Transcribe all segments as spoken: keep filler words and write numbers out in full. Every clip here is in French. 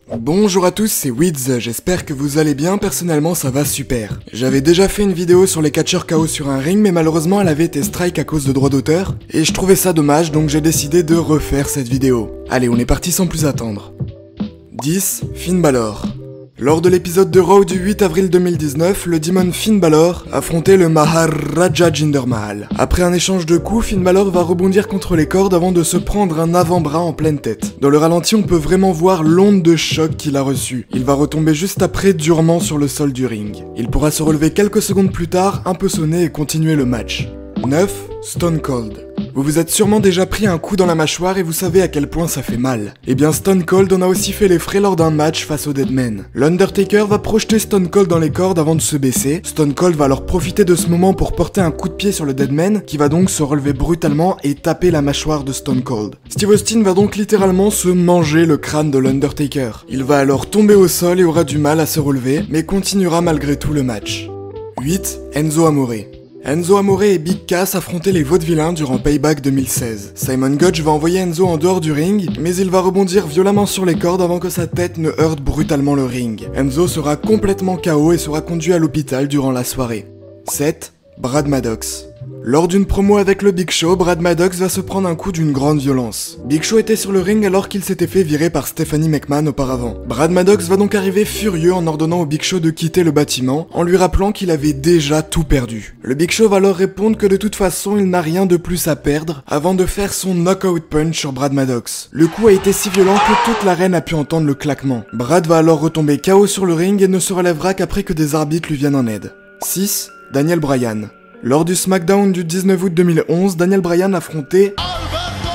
Bonjour à tous, c'est Wiz, j'espère que vous allez bien, personnellement ça va super. J'avais déjà fait une vidéo sur les catcheurs K O sur un ring, mais malheureusement elle avait été strike à cause de droits d'auteur, et je trouvais ça dommage, donc j'ai décidé de refaire cette vidéo. Allez, on est parti sans plus attendre. dix. Finn Balor. Lors de l'épisode de Raw du huit avril deux mille dix-neuf, le Demon Finn Balor affrontait le Maharaja Jinder Mahal. Après un échange de coups, Finn Balor va rebondir contre les cordes avant de se prendre un avant-bras en pleine tête. Dans le ralenti, on peut vraiment voir l'onde de choc qu'il a reçue. Il va retomber juste après durement sur le sol du ring. Il pourra se relever quelques secondes plus tard, un peu sonné et continuer le match. neuf. Stone Cold. Vous vous êtes sûrement déjà pris un coup dans la mâchoire et vous savez à quel point ça fait mal. Eh bien Stone Cold en a aussi fait les frais lors d'un match face au Deadman. L'Undertaker va projeter Stone Cold dans les cordes avant de se baisser. Stone Cold va alors profiter de ce moment pour porter un coup de pied sur le Deadman, qui va donc se relever brutalement et taper la mâchoire de Stone Cold. Steve Austin va donc littéralement se manger le crâne de l'Undertaker. Il va alors tomber au sol et aura du mal à se relever, mais continuera malgré tout le match. huit. Enzo Amore. Enzo Amore et Big Cass affrontaient les Vaudevillains durant Payback deux mille seize. Simon Gotch va envoyer Enzo en dehors du ring, mais il va rebondir violemment sur les cordes avant que sa tête ne heurte brutalement le ring. Enzo sera complètement K O et sera conduit à l'hôpital durant la soirée. sept. Brad Maddox. Lors d'une promo avec le Big Show, Brad Maddox va se prendre un coup d'une grande violence. Big Show était sur le ring alors qu'il s'était fait virer par Stephanie McMahon auparavant. Brad Maddox va donc arriver furieux en ordonnant au Big Show de quitter le bâtiment, en lui rappelant qu'il avait déjà tout perdu. Le Big Show va alors répondre que de toute façon il n'a rien de plus à perdre, avant de faire son knockout punch sur Brad Maddox. Le coup a été si violent que toute l'arène a pu entendre le claquement. Brad va alors retomber K O sur le ring et ne se relèvera qu'après que des arbitres lui viennent en aide. six. Daniel Bryan. Lors du SmackDown du dix-neuf août deux mille onze, Daniel Bryan affrontait Alberto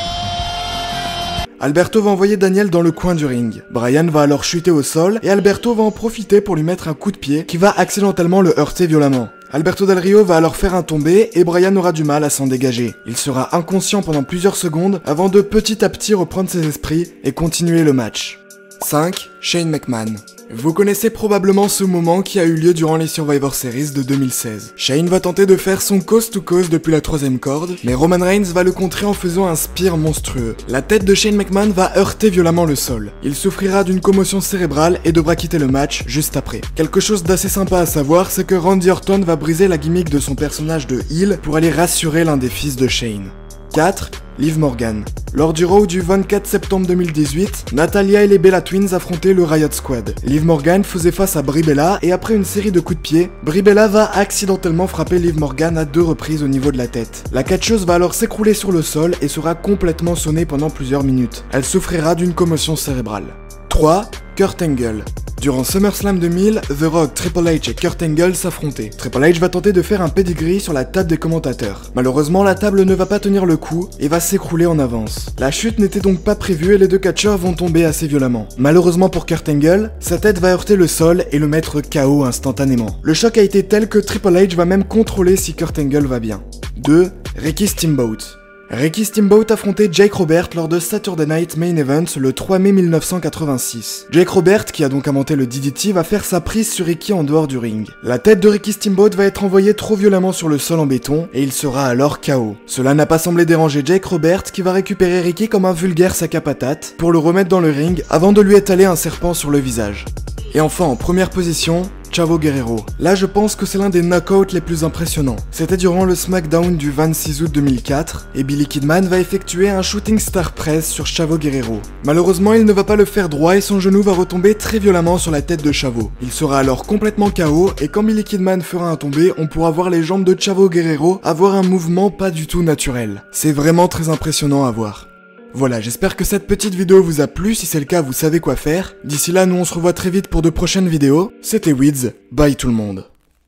Alberto va envoyer Daniel dans le coin du ring. Bryan va alors chuter au sol et Alberto va en profiter pour lui mettre un coup de pied qui va accidentellement le heurter violemment. Alberto Del Rio va alors faire un tombé et Bryan aura du mal à s'en dégager. Il sera inconscient pendant plusieurs secondes avant de petit à petit reprendre ses esprits et continuer le match. cinq. Shane McMahon. Vous connaissez probablement ce moment qui a eu lieu durant les Survivor Series de deux mille seize. Shane va tenter de faire son coast to coast depuis la troisième corde, mais Roman Reigns va le contrer en faisant un spear monstrueux. La tête de Shane McMahon va heurter violemment le sol. Il souffrira d'une commotion cérébrale et devra quitter le match juste après. Quelque chose d'assez sympa à savoir, c'est que Randy Orton va briser la gimmick de son personnage de heel pour aller rassurer l'un des fils de Shane. quatre. Liv Morgan. Lors du Raw du vingt-quatre septembre deux mille dix-huit, Natalya et les Bella Twins affrontaient le Riot Squad. Liv Morgan faisait face à Brie Bella et après une série de coups de pied, Brie Bella va accidentellement frapper Liv Morgan à deux reprises au niveau de la tête. La catcheuse va alors s'écrouler sur le sol et sera complètement sonnée pendant plusieurs minutes. Elle souffrira d'une commotion cérébrale. trois. Kurt Angle. Durant SummerSlam deux mille, The Rock, Triple H et Kurt Angle s'affrontaient. Triple H va tenter de faire un pedigree sur la table des commentateurs. Malheureusement, la table ne va pas tenir le coup et va s'écrouler en avance. La chute n'était donc pas prévue et les deux catcheurs vont tomber assez violemment. Malheureusement pour Kurt Angle, sa tête va heurter le sol et le mettre K O instantanément. Le choc a été tel que Triple H va même contrôler si Kurt Angle va bien. deux. Ricky Steamboat. Ricky Steamboat affrontait Jake Robert lors de Saturday Night Main Event le trois mai mille neuf cent quatre-vingt-six. Jake Robert, qui a donc inventé le D D T, va faire sa prise sur Ricky en dehors du ring. La tête de Ricky Steamboat va être envoyée trop violemment sur le sol en béton et il sera alors K O. Cela n'a pas semblé déranger Jake Robert qui va récupérer Ricky comme un vulgaire sac à patates pour le remettre dans le ring avant de lui étaler un serpent sur le visage. Et enfin en première position, Chavo Guerrero. Là je pense que c'est l'un des knockouts les plus impressionnants. C'était durant le SmackDown du vingt-six août deux mille quatre et Billy Kidman va effectuer un shooting star press sur Chavo Guerrero. Malheureusement il ne va pas le faire droit et son genou va retomber très violemment sur la tête de Chavo. Il sera alors complètement K O et quand Billy Kidman fera un tombé, on pourra voir les jambes de Chavo Guerrero avoir un mouvement pas du tout naturel. C'est vraiment très impressionnant à voir. Voilà, j'espère que cette petite vidéo vous a plu, si c'est le cas vous savez quoi faire. D'ici là, nous on se revoit très vite pour de prochaines vidéos. C'était Wiz, bye tout le monde.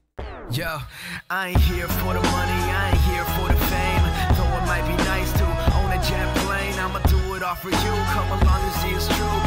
Yo, I ain't here for the money, I ain't here for the fame. Though it might be nice to own a jet plane, I'ma do it all for you, come along and see it's true.